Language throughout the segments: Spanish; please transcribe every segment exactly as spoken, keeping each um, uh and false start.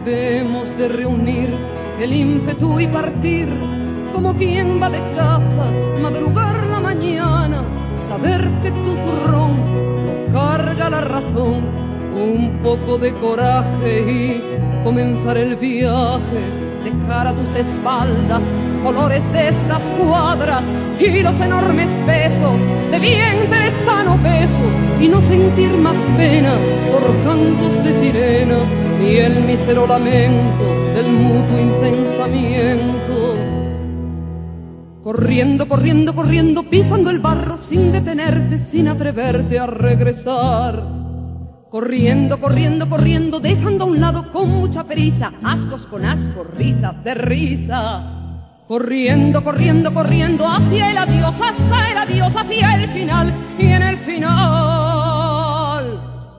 Debemos de reunir el ímpetu y partir, como quien va de caza, madrugar la mañana, saber que tu zurrón lo carga la razón, un poco de coraje y comenzar el viaje, dejar a tus espaldas colores de estas cuadras y los enormes pesos de vientres tan obesos, y no sentir más pena por cantos de sirena ni el mísero lamento del mutuo incensamiento. Corriendo, corriendo, corriendo, pisando el barro sin detenerte, sin atreverte a regresar. Corriendo, corriendo, corriendo, dejando a un lado con mucha prisa ascos con ascos, risas de risa. Corriendo, corriendo, corriendo hacia el adiós, hasta el adiós, hacia el final, y en el final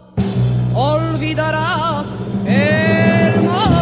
olvidarás el mal.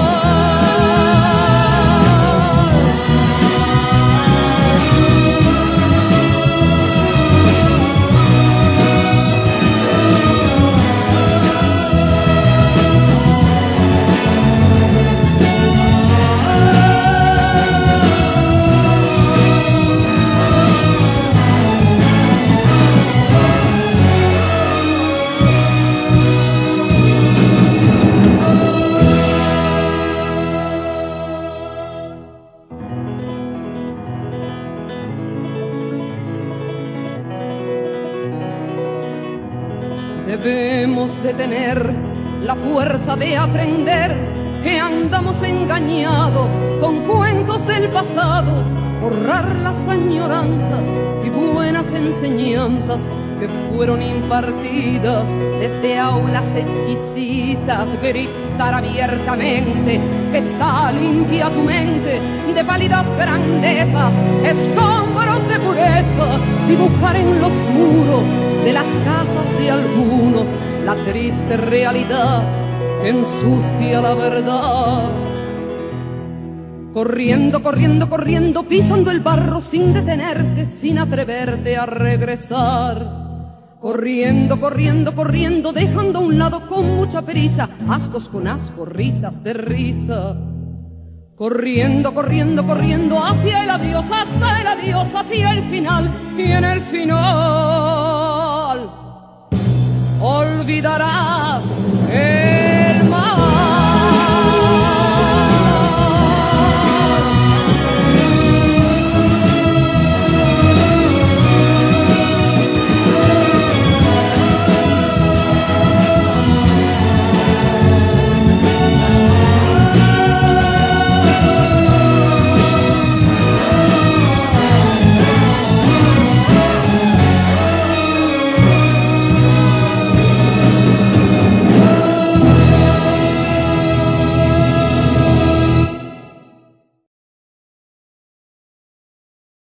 Debemos de tener la fuerza de aprender que andamos engañados con cuentos del pasado, borrar las añoranzas y buenas enseñanzas que fueron impartidas desde aulas exquisitas, gritar abiertamente que está limpia tu mente de pálidas grandezas, escombros de pureza, dibujar en los muros de las casas de algunos la triste realidad que ensucia la verdad. Corriendo, corriendo, corriendo, pisando el barro sin detenerte, sin atreverte a regresar. Corriendo, corriendo, corriendo, dejando a un lado con mucha prisa ascos con ascos, risas de risa. Corriendo, corriendo, corriendo hacia el adiós, hasta el adiós, hacia el final, y en el final